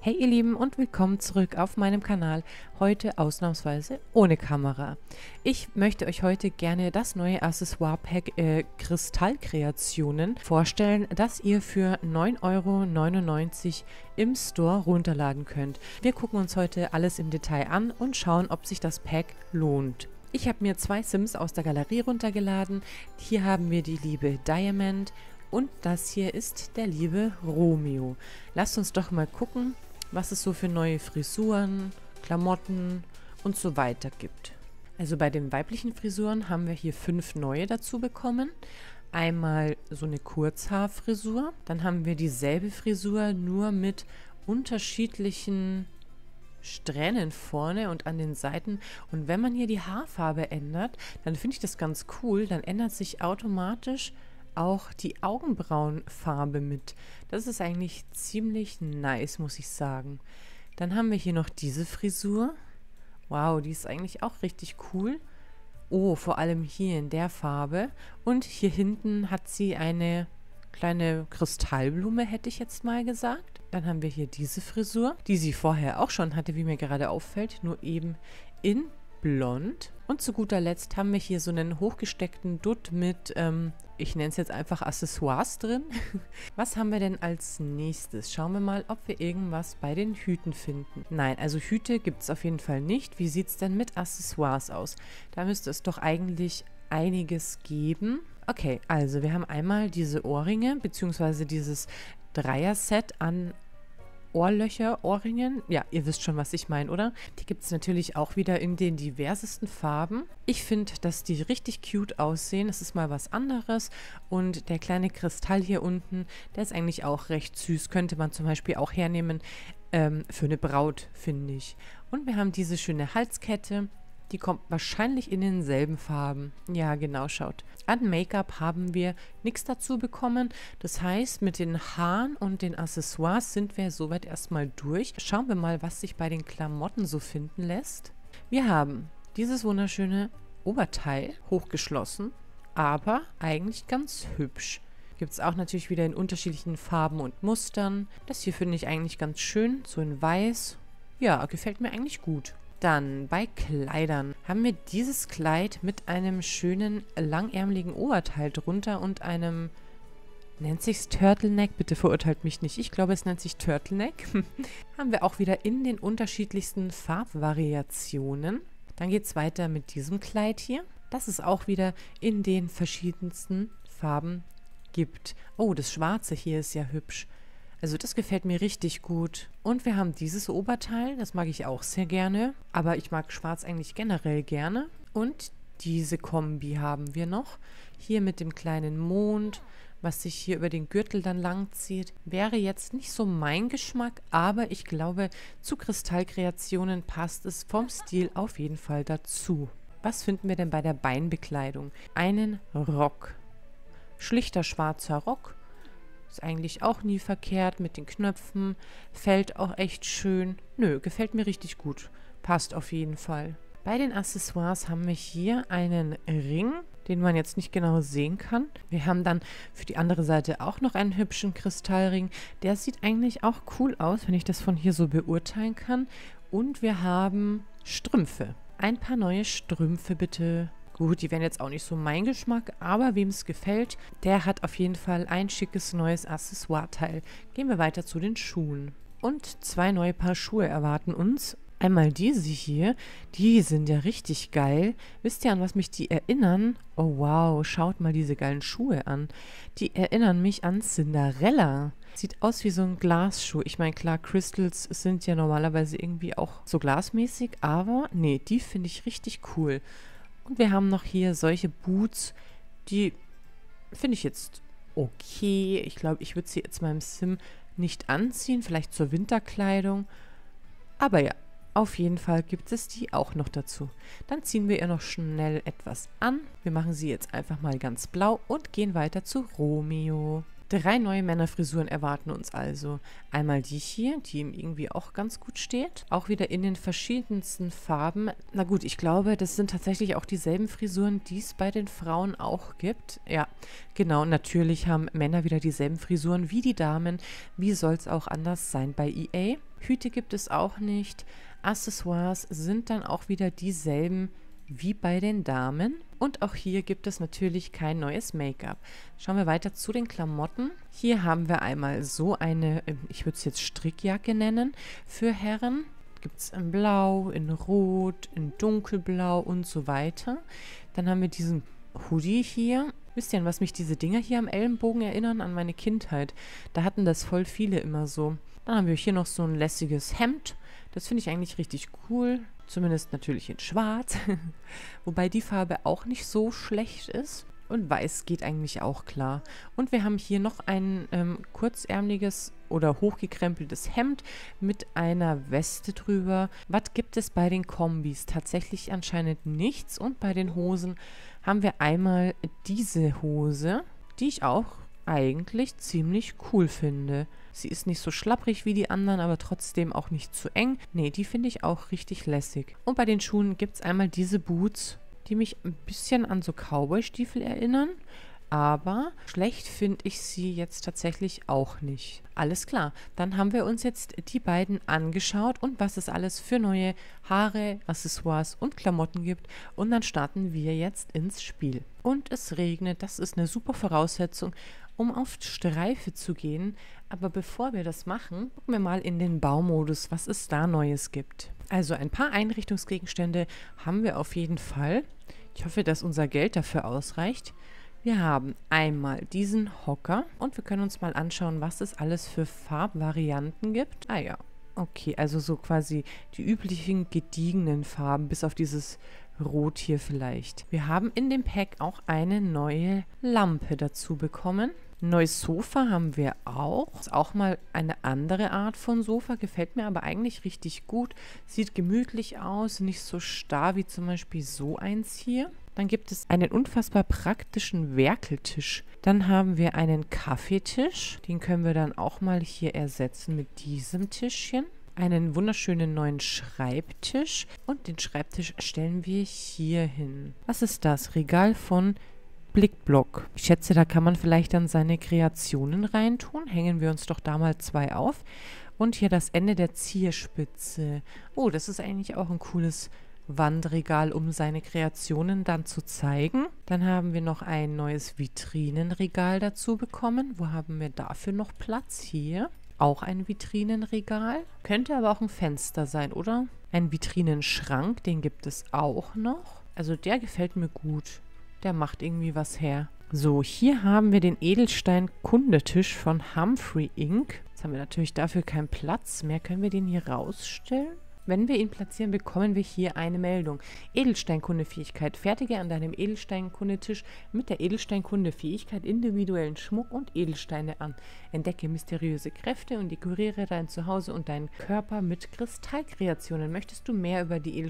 Hey ihr Lieben und willkommen zurück auf meinem Kanal, heute ausnahmsweise ohne Kamera. Ich möchte euch heute gerne das neue Accessoire-Pack Kristallkreationen vorstellen, das ihr für 9,99 € im Store runterladen könnt. Wir gucken uns heute alles im Detail an und schauen, ob sich das Pack lohnt. Ich habe mir 2 Sims aus der Galerie runtergeladen. Hier haben wir die liebe Diamond und das hier ist der liebe Romeo. Lasst uns doch mal gucken, was es so für neue Frisuren, Klamotten und so weiter gibt. Also bei den weiblichen Frisuren haben wir hier 5 neue dazu bekommen. Einmal so eine Kurzhaarfrisur, dann haben wir dieselbe Frisur, nur mit unterschiedlichen Strähnen vorne und an den Seiten. Und wenn man hier die Haarfarbe ändert, dann finde ich das ganz cool, dann ändert sich automatisch auch die Augenbrauenfarbe mit. Das ist eigentlich ziemlich nice, muss ich sagen. Dann haben wir hier noch diese Frisur. Wow, die ist eigentlich auch richtig cool. Oh, vor allem hier in der Farbe. Und hier hinten hat sie eine kleine Kristallblume, hätte ich jetzt mal gesagt. Dann haben wir hier diese Frisur, die sie vorher auch schon hatte, wie mir gerade auffällt, nur eben in blond. Und zu guter Letzt haben wir hier so einen hochgesteckten Dutt mit, ich nenne es jetzt einfach Accessoires drin. Was haben wir denn als nächstes? Schauen wir mal, ob wir irgendwas bei den Hüten finden. Nein, also Hüte gibt es auf jeden Fall nicht. Wie sieht es denn mit Accessoires aus? Da müsste es doch eigentlich einiges geben. Okay, also wir haben einmal diese Ohrringe, beziehungsweise dieses Dreier-Set an Ohrlöcher, Ohrringen. Ja, ihr wisst schon, was ich meine, oder? Die gibt es natürlich auch wieder in den diversesten Farben. Ich finde, dass die richtig cute aussehen. Das ist mal was anderes. Und der kleine Kristall hier unten, der ist eigentlich auch recht süß. Könnte man zum Beispiel auch hernehmen für eine Braut, finde ich. Und wir haben diese schöne Halskette. Die kommt wahrscheinlich in denselben Farben. Ja, genau, schaut. An Make-up haben wir nichts dazu bekommen. Das heißt, mit den Haaren und den Accessoires sind wir soweit erstmal durch. Schauen wir mal, was sich bei den Klamotten so finden lässt. Wir haben dieses wunderschöne Oberteil, hochgeschlossen, aber eigentlich ganz hübsch. Gibt es auch natürlich wieder in unterschiedlichen Farben und Mustern. Das hier finde ich eigentlich ganz schön, so in weiß. Ja, gefällt mir eigentlich gut. Dann bei Kleidern haben wir dieses Kleid mit einem schönen langärmeligen Oberteil drunter und einem, nennt sich's Turtleneck? Bitte verurteilt mich nicht. Ich glaube, es nennt sich Turtleneck. Haben wir auch wieder in den unterschiedlichsten Farbvariationen. Dann geht es weiter mit diesem Kleid hier, das es auch wieder in den verschiedensten Farben gibt. Oh, das Schwarze hier ist ja hübsch. Also das gefällt mir richtig gut. Und wir haben dieses Oberteil, das mag ich auch sehr gerne. Aber ich mag Schwarz eigentlich generell gerne. Und diese Kombi haben wir noch. Hier mit dem kleinen Mond, was sich hier über den Gürtel dann lang zieht. Wäre jetzt nicht so mein Geschmack, aber ich glaube, zu Kristallkreationen passt es vom Stil auf jeden Fall dazu. Was finden wir denn bei der Beinbekleidung? Einen Rock. Schlichter schwarzer Rock. Ist eigentlich auch nie verkehrt mit den Knöpfen. Fällt auch echt schön. Nö, gefällt mir richtig gut. Passt auf jeden Fall. Bei den Accessoires haben wir hier einen Ring, den man jetzt nicht genau sehen kann. Wir haben dann für die andere Seite auch noch einen hübschen Kristallring. Der sieht eigentlich auch cool aus, wenn ich das von hier so beurteilen kann. Und wir haben Strümpfe. Ein paar neue Strümpfe bitte. Gut, die wären jetzt auch nicht so mein Geschmack, aber wem es gefällt, der hat auf jeden Fall ein schickes neues Accessoire-Teil. Gehen wir weiter zu den Schuhen. Und 2 neue Paar Schuhe erwarten uns. Einmal diese hier, die sind ja richtig geil. Wisst ihr, an was mich die erinnern? Oh wow, schaut mal diese geilen Schuhe an. Die erinnern mich an Cinderella. Sieht aus wie so ein Glasschuh. Ich meine, klar, Crystals sind ja normalerweise irgendwie auch so glasmäßig, aber nee, die finde ich richtig cool. Und wir haben noch hier solche Boots, die finde ich jetzt okay. Ich glaube, ich würde sie jetzt meinem Sim nicht anziehen, vielleicht zur Winterkleidung. Aber ja, auf jeden Fall gibt es die auch noch dazu. Dann ziehen wir ihr noch schnell etwas an. Wir machen sie jetzt einfach mal ganz blau und gehen weiter zu Romeo. 3 neue Männerfrisuren erwarten uns also. Einmal die hier, die ihm irgendwie auch ganz gut steht. Auch wieder in den verschiedensten Farben. Na gut, ich glaube, das sind tatsächlich auch dieselben Frisuren, die es bei den Frauen auch gibt. Ja, genau, natürlich haben Männer wieder dieselben Frisuren wie die Damen. Wie soll es auch anders sein bei EA? Hüte gibt es auch nicht. Accessoires sind dann auch wieder dieselben wie bei den Damen. Und auch hier gibt es natürlich kein neues Make-up. Schauen wir weiter zu den Klamotten. Hier haben wir einmal so eine, ich würde es jetzt Strickjacke nennen, für Herren. Gibt es in Blau, in Rot, in Dunkelblau und so weiter. Dann haben wir diesen Hoodie hier. Wisst ihr, an was mich diese Dinger hier am Ellenbogen erinnern? An meine Kindheit. Da hatten das voll viele immer so. Dann haben wir hier noch so ein lässiges Hemd. Das finde ich eigentlich richtig cool. Zumindest natürlich in Schwarz. Wobei die Farbe auch nicht so schlecht ist. Und Weiß geht eigentlich auch klar. Und wir haben hier noch ein kurzärmliches oder hochgekrempeltes Hemd mit einer Weste drüber. Was gibt es bei den Kombis? Tatsächlich anscheinend nichts. Und bei den Hosen haben wir einmal diese Hose, die ich auch eigentlich ziemlich cool finde. Sie ist nicht so schlapprig wie die anderen, aber trotzdem auch nicht zu eng. Nee, die finde ich auch richtig lässig. Und bei den Schuhen gibt es einmal diese Boots, die mich ein bisschen an so Cowboy-Stiefel erinnern. Aber schlecht finde ich sie jetzt tatsächlich auch nicht. Alles klar, dann haben wir uns jetzt die beiden angeschaut und was es alles für neue Haare, Accessoires und Klamotten gibt. Und dann starten wir jetzt ins Spiel. Und es regnet, das ist eine super Voraussetzung, um auf Streife zu gehen. Aber bevor wir das machen, gucken wir mal in den Baumodus, was es da Neues gibt. Also ein paar Einrichtungsgegenstände haben wir auf jeden Fall. Ich hoffe, dass unser Geld dafür ausreicht. Wir haben einmal diesen Hocker und wir können uns mal anschauen, was es alles für Farbvarianten gibt. Ah ja, okay, also so quasi die üblichen gediegenen Farben, bis auf dieses Rot hier vielleicht. Wir haben in dem Pack auch eine neue Lampe dazu bekommen. Ein neues Sofa haben wir auch. Ist auch mal eine andere Art von Sofa, gefällt mir aber eigentlich richtig gut. Sieht gemütlich aus, nicht so starr wie zum Beispiel so eins hier. Dann gibt es einen unfassbar praktischen Werkeltisch. Dann haben wir einen Kaffeetisch. Den können wir dann auch mal hier ersetzen mit diesem Tischchen. Einen wunderschönen neuen Schreibtisch. Und den Schreibtisch stellen wir hier hin. Was ist das? Regal von Blickblock. Ich schätze, da kann man vielleicht dann seine Kreationen reintun. Hängen wir uns doch da mal 2 auf. Und hier das Ende der Zierspitze. Oh, das ist eigentlich auch ein cooles Wandregal, um seine Kreationen dann zu zeigen. Dann haben wir noch ein neues Vitrinenregal dazu bekommen. Wo haben wir dafür noch Platz? Hier. Auch ein Vitrinenregal. Könnte aber auch ein Fenster sein, oder? Ein Vitrinenschrank, den gibt es auch noch. Also der gefällt mir gut. Der macht irgendwie was her. So, hier haben wir den Edelstein-Kundetisch von Humphrey Inc. Jetzt haben wir natürlich dafür keinen Platz mehr. Können wir den hier rausstellen? Wenn wir ihn platzieren, bekommen wir hier eine Meldung. Edelsteinkundefähigkeit. Fertige an deinem Edelsteinkundetisch mit der Edelsteinkundefähigkeit individuellen Schmuck und Edelsteine an. Entdecke mysteriöse Kräfte und dekoriere dein Zuhause und deinen Körper mit Kristallkreationen. Möchtest du mehr über die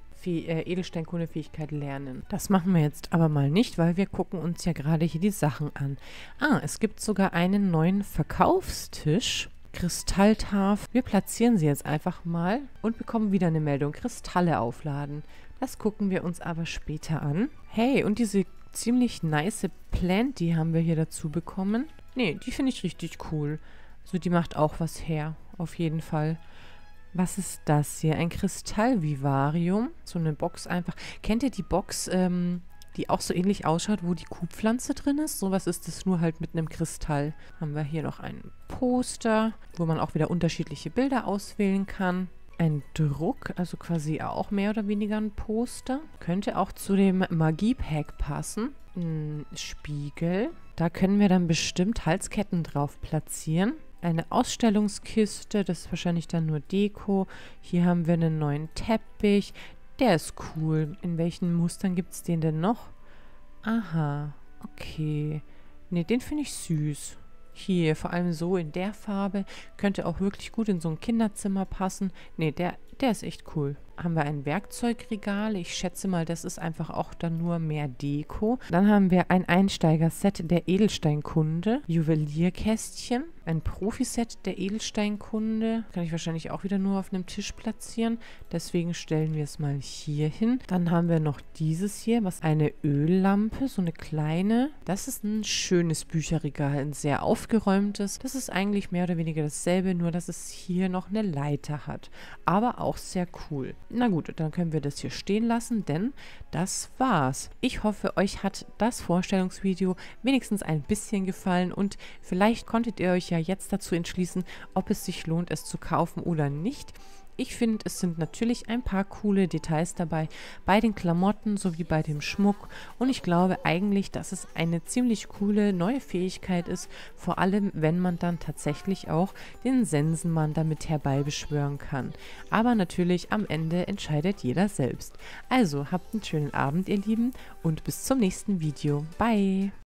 Edelsteinkundefähigkeit lernen? Das machen wir jetzt aber mal nicht, weil wir gucken uns ja gerade hier die Sachen an. Ah, es gibt sogar einen neuen Verkaufstisch. Kristalltafel. Wir platzieren sie jetzt einfach mal und bekommen wieder eine Meldung. Kristalle aufladen. Das gucken wir uns aber später an. Hey, und diese ziemlich nice Plant, die haben wir hier dazu bekommen. Nee, die finde ich richtig cool. Also die macht auch was her. Auf jeden Fall. Was ist das hier? Ein Kristallvivarium. So eine Box einfach. Kennt ihr die Box, die auch so ähnlich ausschaut, wo die Kuhpflanze drin ist? Sowas ist es nur halt mit einem Kristall. Haben wir hier noch ein Poster, wo man auch wieder unterschiedliche Bilder auswählen kann. Ein Druck, also quasi auch mehr oder weniger ein Poster. Könnte auch zu dem Magie-Pack passen. Ein Spiegel. Da können wir dann bestimmt Halsketten drauf platzieren. Eine Ausstellungskiste, das ist wahrscheinlich dann nur Deko. Hier haben wir einen neuen Teppich. Der ist cool. In welchen Mustern gibt es den denn noch? Aha, okay. Ne, den finde ich süß. Hier, vor allem so in der Farbe. Könnte auch wirklich gut in so ein Kinderzimmer passen. Ne, der ist echt cool. haben wir ein Werkzeugregal. Ich schätze mal, das ist einfach auch dann nur mehr Deko. Dann haben wir ein Einsteigerset der Edelsteinkunde, Juwelierkästchen, ein Profiset der Edelsteinkunde. Kann ich wahrscheinlich auch wieder nur auf einem Tisch platzieren. Deswegen stellen wir es mal hier hin. Dann haben wir noch dieses hier, was eine Öllampe, so eine kleine. Das ist ein schönes Bücherregal, ein sehr aufgeräumtes. Das ist eigentlich mehr oder weniger dasselbe, nur dass es hier noch eine Leiter hat. Aber auch sehr cool. Na gut, dann können wir das hier stehen lassen, denn das war's. Ich hoffe, euch hat das Vorstellungsvideo wenigstens ein bisschen gefallen und vielleicht konntet ihr euch ja jetzt dazu entschließen, ob es sich lohnt, es zu kaufen oder nicht. Ich finde, es sind natürlich ein paar coole Details dabei, bei den Klamotten sowie bei dem Schmuck. Und ich glaube eigentlich, dass es eine ziemlich coole neue Fähigkeit ist, vor allem wenn man dann tatsächlich auch den Sensenmann damit herbeibeschwören kann. Aber natürlich am Ende entscheidet jeder selbst. Also habt einen schönen Abend, ihr Lieben, und bis zum nächsten Video. Bye!